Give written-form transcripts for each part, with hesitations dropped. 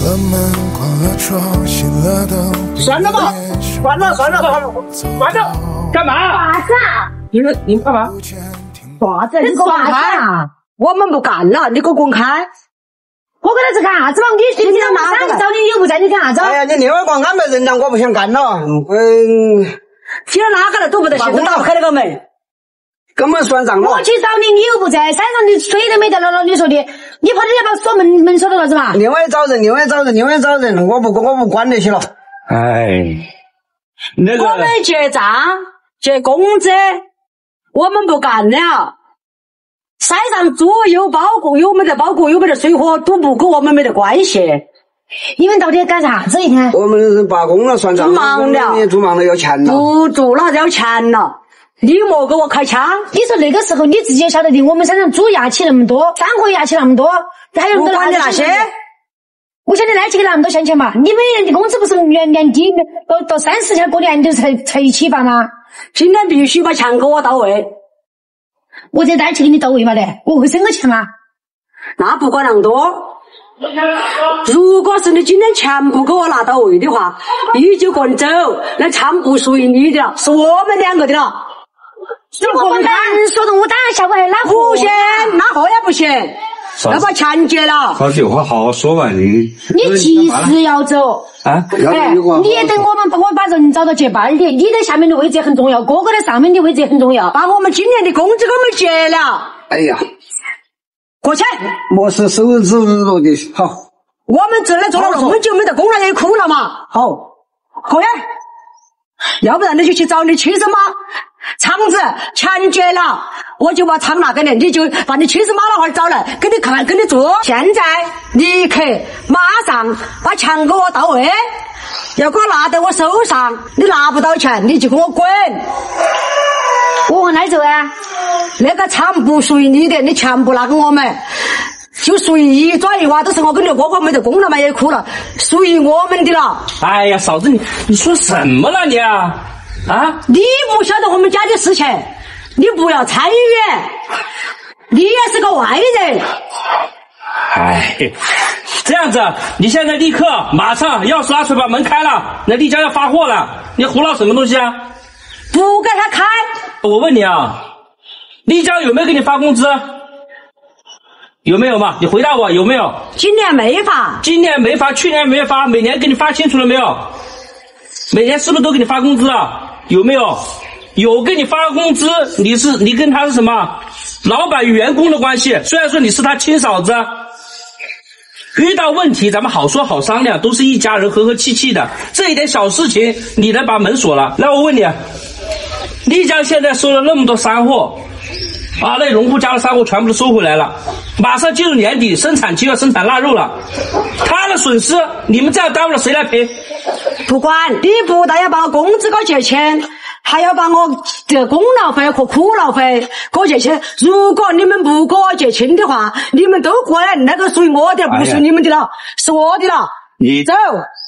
算了吧，算了，干嘛？ 啥子啊？ 你们干嘛？ 啥子？你滚开！我们不干了，你给我滚开！ 我跟他是干啥子嘛？你今天晚上找你有不在？你干啥子？ 哎呀，你另外给我安排人了，我不想干了。 今儿哪个来都不得行，打不开那个门。 根本算账了。 我去找你，你又不在，山上的水都没得了，你说的，你跑这里把锁门锁到了是吧？ 另外找人，我不管那些了。 哎，那个我们结账结工资，我们不干了。山上猪有包谷，有没得包谷，有没得水火，都不跟我们没得关系。 你们到底干啥子？一天我们罢工了，算账。做忙了要钱了。 不做了要钱了。你莫给我开枪！ 你说那个时候你自己也晓得的，我们山上猪压起那么多，山河压起那么多，还有不管你那些。 我晓得来起给那么多钱嘛？你每年的工资不是年底到30天过年就才一起发吗？ 今天必须把钱给我到位。 我这单去给你到位嘛的，我会省个钱吗？ 那不管那么多。如果是你今天钱不给我拿到位的话，你就滚走，那钱不属于你的了，是我们两个的了。 我不敢说动，我当然下回还拉货。 不行，拉货也不行，要把钱结了。 好句话好好说吧， 你及时要走啊！ 你也等我把人找到接班的，你在下面的位置很重要，哥哥在上面的位置很重要。 把我们今年的工资给我们结了。 哎呀， 过去。 莫是手指头的好。 我们这里做了那么久没得工了，也哭了嘛。好，可以。要不然你就去找你亲生妈。厂子钱结了，我就把厂拿给你，你就把你亲生妈老汉找来，给你看，给你做。现在立刻马上把钱给我到位，要给我拿在我手上，你拿不到钱，你就给我滚。 我往哪里走啊？ 那个厂不属于你的，你全部拿给我们，就属于一抓一挖，都是我跟你哥哥没得工了嘛，也哭了，属于我们的了。 哎呀，嫂子，你说什么了你啊？啊！ 你不晓得我们家的事情，你不要参与，你也是个外人。 哎，这样子，你现在立刻马上钥匙拿出来把门开了，那丽佳要发货了，你胡闹什么东西啊？ 不给他开。 我问你啊，丽佳有没有给你发工资？有没有嘛？你回答我有没有？ 今年没发。 今年没发，去年没发，每年给你发清楚了没有？每年是不是都给你发工资了？有没有？有给你发工资，你跟他是什么？老板与员工的关系，虽然说你是他亲嫂子，遇到问题咱们好说好商量，都是一家人，和和气气的。这一点小事情你能把门锁了？来，我问你，丽江现在收了那么多山货啊，那农户家的山货全部都收回来了，马上进入年底，生产期要生产腊肉了，他的损失你们这样耽误了谁来赔？ 不管，你不但要把我工资给我结清，还要把我的功劳费和苦劳费给我结清。如果你们不给我结清的话，你们都滚，那个属于我的，不属于你们的了，是我的了。 你走，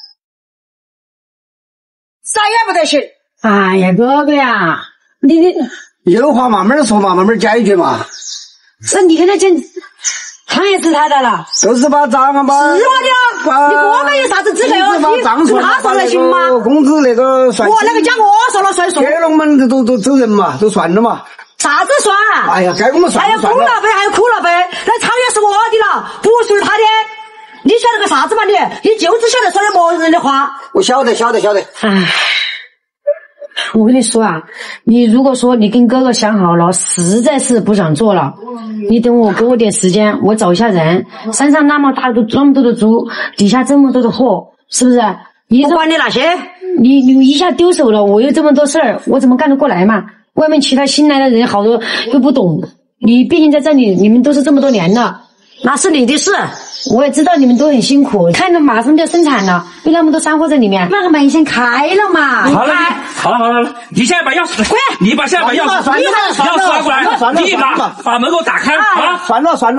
啥也不得行。 哎呀，哥哥呀，你有话慢慢说嘛，慢慢解决嘛。 这你跟他讲，他也是他的了， 都是把账把是我的，你哥哥有啥子资格哦？你他说来行吗？ 工资那个算， 我那个讲我说了算数。 给了我们都走人嘛，都算了嘛。 啥子算？ 哎呀，该我们算。 还有功劳费，还有苦劳费，那厂也是我的了，不属于他的。你晓得个啥子嘛你就只晓得说点陌人的话。 我晓得。 唉，我跟你说啊，你如果说你跟哥哥想好了，实在是不想做了，你等我给我点时间，我找一下人。山上那么多的猪，底下这么多的货，是不是？ 不管你那些， 你一下丢手了，我有这么多事儿，我怎么干得过来嘛？外面其他新来的人好多又不懂，你毕竟在这里，你们都是这么多年了， 那是你的事。 我也知道你们都很辛苦，看着马上就要生产了，有那么多山货在里面，那个门先开了嘛。 好了，你现在把钥匙滚，你把现在把钥匙拿过来，立马把门给我打开啊！ 算了吧，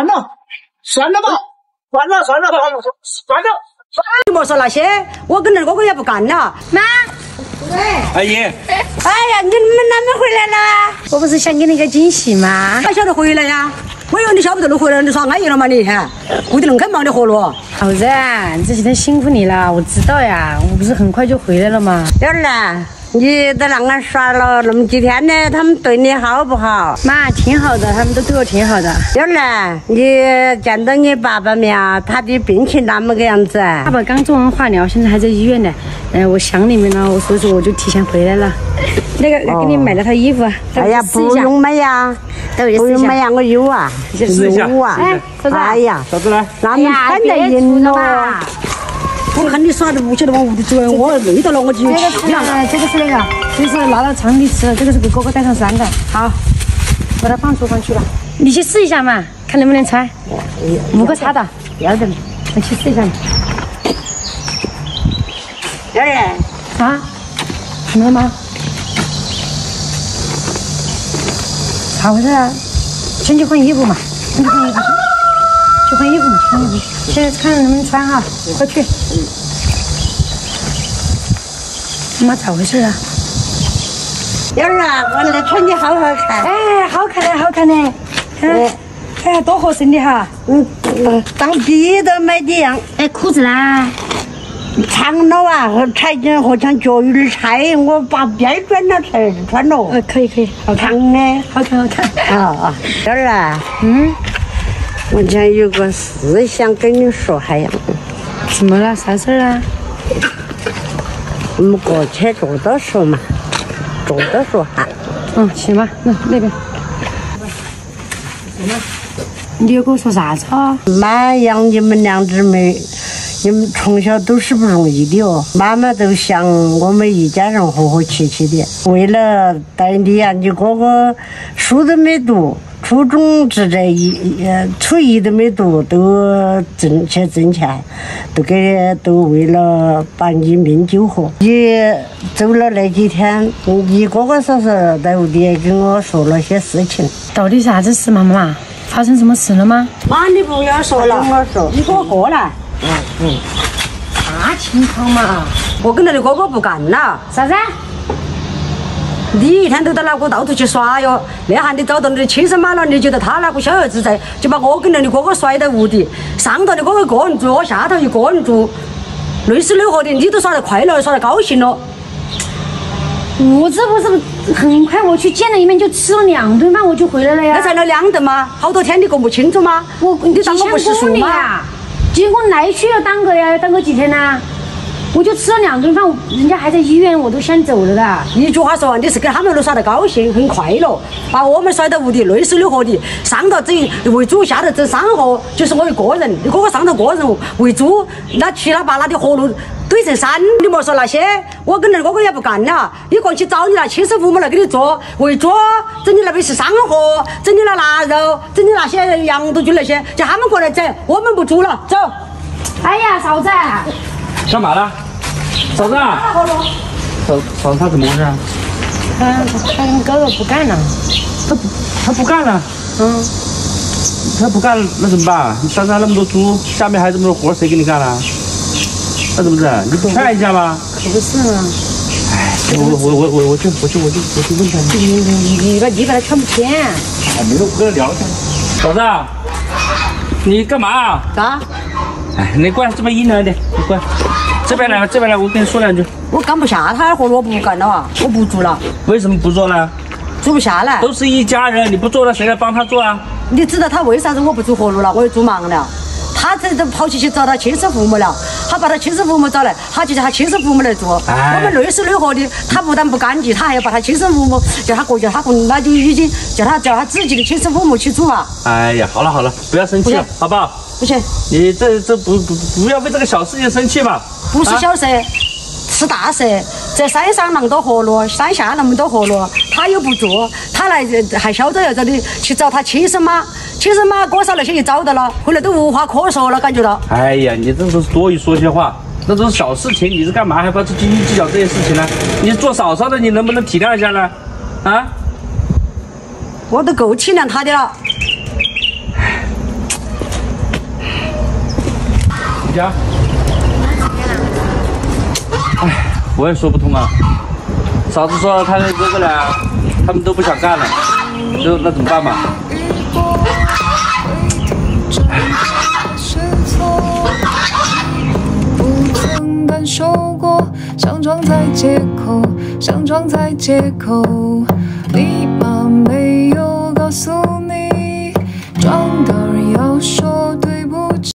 你莫说那些，我跟二哥哥也不干了。 妈， 阿姨， 哎呀，你们哪门回来了？ 我不是想给你个惊喜吗？ 还晓得回来呀？我以为你晓不得你回来，你耍安逸了嘛你？顾得恁肯忙的活路。 好子，这几天辛苦你了，我知道呀，我不是很快就回来了吗？ 幺儿啊，你在那儿耍了那么几天呢，他们对你好不好？ 妈，挺好的，他们都对我挺好的。 幺儿啊，你见到你爸爸没有？他的病情那么个样子？ 爸爸刚做完化疗，现在还在医院呢。我想你们了，所以说我就提前回来了。那个，给你买了套衣服。 哎呀，不用买呀，不用买呀，我有啊，有啊。 哎，嫂子， 哎呀， 嫂子来， 那你穿得赢了嘛？我看你耍的不晓得往屋里走，我累到了，我就去。 这个是那个，这是拿到厂里吃的，这个是给哥哥带上山的。好，把它放厨房去了。你去试一下嘛，看能不能穿。5个叉的，要得，我去试一下嘛。 幺儿啊？怎么了吗？好事啊，先去换衣服嘛，先去换衣服，去换衣服嘛，去换衣服。现在看能不能穿哈，快去。妈，咋回事啊？ 幺儿啊，我的穿的好好看。 哎，好看的，好看的。哎，多合身的哈。 当逼都买的样。 哎，裤子啦？ 长了啊，和裁剪和像脚有点裁，我把边转了才穿了。 可以，好看。 长的， 好看。 啊，幺儿啊，我今天有个事想跟你说下呀。 怎么了？啥事儿啊？ 我们过去坐着说嘛，坐着说哈。 行吧，那边。你要跟我说啥子啊？ 妈养你们两姊妹，你们从小都是不容易的哦。妈妈都想我们一家人和和气气的。为了带你呀，你哥哥书都没读，初中只在初一都没读，都挣钱，都为了把你命救活。你走了那几天，你哥哥嫂嫂在屋里跟我说了些事情。 到底啥子事嘛，妈妈？发生什么事了吗？ 妈，你不要说了，我说，你给我过来。 啥情况嘛？ 我跟你哥哥不干了。 啥子？ 你一天都在那个到处去耍哟，那下你找到你的亲生妈了，你觉得他那个小儿子在，就把我跟你哥哥甩在屋里，上头你哥哥一个人住，我下头一个人住，累死累活的，你都耍得快乐，耍得高兴了。 我这不是很快我去见了一面，就吃了2顿饭我就回来了呀。 那才能2顿吗？好多天你搞不清楚吗？你当我不识数吗？ 结果来去要耽搁呀，要耽搁几天呢？我就吃了2顿饭，人家还在医院，我都先走了的。 一句话说，你是给他们都耍得高兴，很快乐，把我们甩到屋里，累死累活的。上头只为主，下头只3合，就是我一个人。你哥哥上头个人为主，那七拉八拉的活路堆成山。你莫说那些，我跟你哥哥也不干了。你过去找你那亲生父母来给你做，为主整你那边是3合，整你那腊肉，整你那些羊肚菌那些，叫他们过来整，我们不做了，走。 哎呀，嫂子。 干嘛了？嫂子啊，嫂子他怎么回事啊？ 他跟哥哥不干了。 他不干了。他不干了，那怎么办？你山上那么多猪，下面还这么多活，谁给你干了？那怎么整？你不劝一下吗？ 可不是嘛。 哎，我去问他。 你把他劝不听。 哎，没有，我跟他聊一下。嫂子，你干嘛？ 啥？ 哎，你过来这边阴凉一点，你过来。这边来，我跟你说2句。 我干不下他的活，我不干了啊，我不做了。 为什么不做呢？ 做不下来。 都是一家人，你不做了，谁来帮他做啊？ 你知道他为啥子我不做活路了？我又做忙了。他这跑去找他亲生父母了，他把他亲生父母找来，他就叫他亲生父母来做。我们累死累活的，他不但不干净，他还要把他亲生父母叫他混，那就已经叫他自己的亲生父母去做啊。 哎呀，好了，不要生气了，好不好？ 不行， 你这不要为这个小事情生气嘛。 不是小事，是大事。在山上那么多活路，山下那么多活路，他又不做，他来还嚣张要着的去找他亲生妈哥嫂那些也找到了，回来都无话可说了，感觉到。 哎呀，你这都是多余说些话，那都是小事情，你是干嘛还不斤斤计较这些事情呢？你做嫂嫂的，你能不能体谅一下呢？啊？ 我都够体谅他的了。 你讲。哎，我也说不通啊。嫂子说他跟哥哥俩，他们都不想干了，那怎么办嘛？ 曾感受过，想装在借口，想装在借口，你妈没有告诉